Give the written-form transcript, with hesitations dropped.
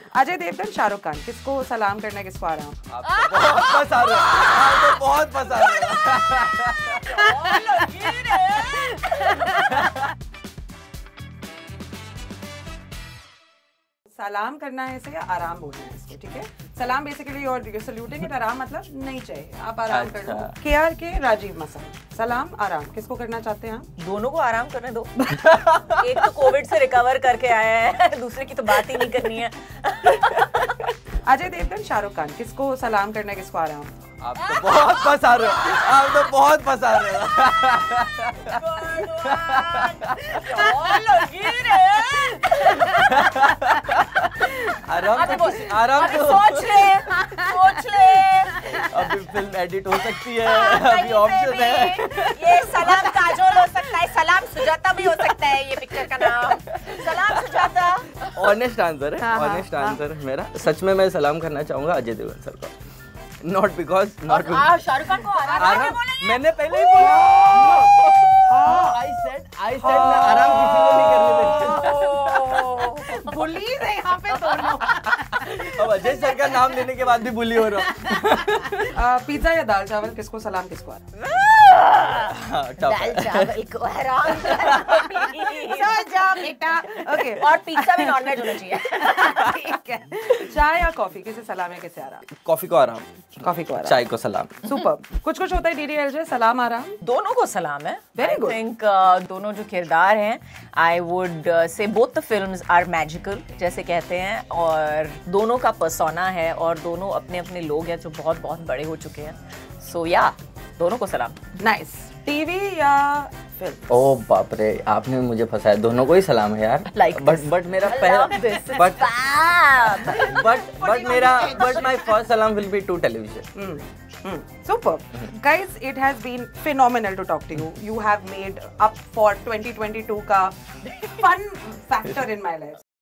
अजय देवगन, शाहरुख खान, किसको सलाम करना है, किसको आराम? आप तो बहुत पसंद है, आप तो बहुत पसंद है। सलाम करना है इसे या आराम बोलना है इसको, ठीक है? सलाम बेसिकली और सल्यूटिंग इट, आराम मतलब नहीं चाहिए, आप आराम कर लो। केआर के राजीव मसल, सलाम आराम किसको करना चाहते हैं आप? दोनों को आराम करने दो। एक तो कोविड से रिकवर करके आया है, दूसरे की तो बात ही नहीं करनी है। अजय देवगन, शाहरुख खान, किसको सलाम करना है, किसको आराम? आप तो बहुत पसंद है, आप तो बहुत पसंद है। आराम तो सोच ले। अभी फिल्म एडिट हो सकती है, अभी ऑप्शन है। ये सलाम काजोल हो सकता है, सलाम सुजाता भी हो सकता है ये पिक्चर का नाम। सलाम सुजाता। ऑनेस्ट आंसर है, ऑनेस्ट आंसर है मेरा। सच में मैं सलाम करना चाहूंगा अजय देवगन सर को। नॉट बिकॉज शाहरुख खान को आराम मैंने पहले ही बोला। आई सेड मैं आराम किसी को नहीं करने देता। बुलीज है यहाँ पे दोनों। अब अजय सर का नाम लेने के बाद भी बुली हो रहा हूँ। पिज्जा या दाल चावल, किसको सलाम, किसको आराम? दाल चावल को आराम। ओके, और पिज्जा भी नॉनवेज होना चाहिए। ठीक है। चाय या कॉफी, किसे सलाम है, किसे आराम? कॉफी को आराम, कॉफी को आराम, चाय को सलाम। सुपर। कुछ होता है डीडीएलजे, सलाम आराम दोनों को सलाम है। Very good. I think दोनों जो किरदार हैं, I would say both the films are magical जैसे कहते हैं, और दोनों का पर्सोना है और दोनों अपने अपने लोग हैं जो बहुत बहुत बड़े हो चुके हैं। सो या दोनों को सलाम। नाइस। टीवी या फिल्म? ओ बाप रे, आपने मुझे फंसाया। दोनों को ही सलाम है यार। Like बट मेरा पहला बट माय फर्स्ट सलाम will be to television. Super. Guys, it has been phenomenal to talk to you. You have made up for 2022 ka fun factor in my life.